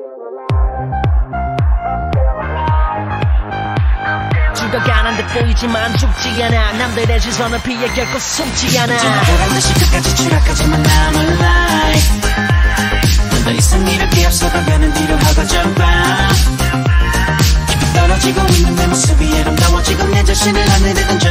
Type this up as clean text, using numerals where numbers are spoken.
죽어가는 듯 보이지만 죽지 않아. 남들의 시선을 피해 결코 숨지 않아. 그런 듯이 끝까지 추락하지만 I'm alive. 더 이상 이렇게 앞서가면은 뒤로 하고 jump out. 떨어지고 있는 내 모습이 아름다워지고 내 자신을 하늘에 던져